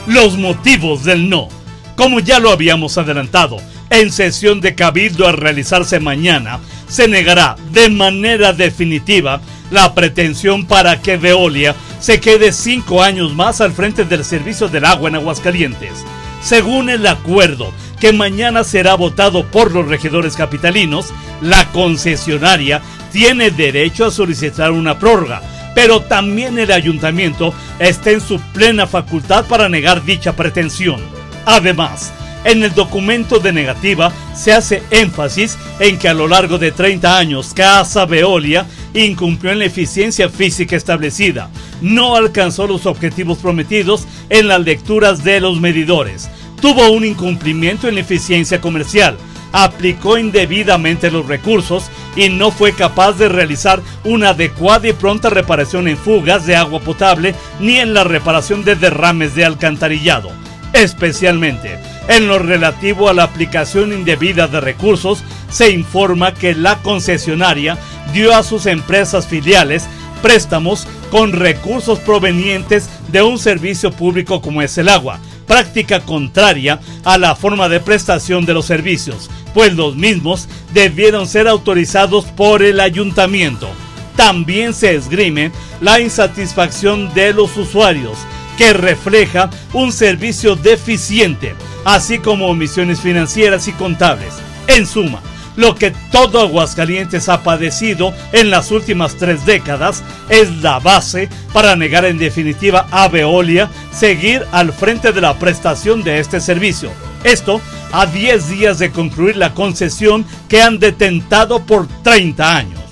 Los motivos del no. Como ya lo habíamos adelantado, en sesión de cabildo a realizarse mañana, se negará de manera definitiva la pretensión para que Veolia se quede 5 años más al frente del servicio del agua en Aguascalientes. Según el acuerdo que mañana será votado por los regidores capitalinos, la concesionaria tiene derecho a solicitar una prórroga, pero también el ayuntamiento está en su plena facultad para negar dicha pretensión. Además, en el documento de negativa se hace énfasis en que a lo largo de 30 años Casa Veolia incumplió en la eficiencia física establecida, no alcanzó los objetivos prometidos en las lecturas de los medidores, tuvo un incumplimiento en la eficiencia comercial, aplicó indebidamente los recursos y no fue capaz de realizar una adecuada y pronta reparación en fugas de agua potable ni en la reparación de derrames de alcantarillado. Especialmente en lo relativo a la aplicación indebida de recursos, se informa que la concesionaria dio a sus empresas filiales préstamos con recursos provenientes de un servicio público como es el agua, práctica contraria a la forma de prestación de los servicios, pues los mismos debieron ser autorizados por el ayuntamiento. También se esgrime la insatisfacción de los usuarios, que refleja un servicio deficiente, así como omisiones financieras y contables. En suma, lo que todo Aguascalientes ha padecido en las últimas 3 décadas es la base para negar en definitiva a Veolia seguir al frente de la prestación de este servicio. Esto a 10 días de concluir la concesión que han detentado por 30 años.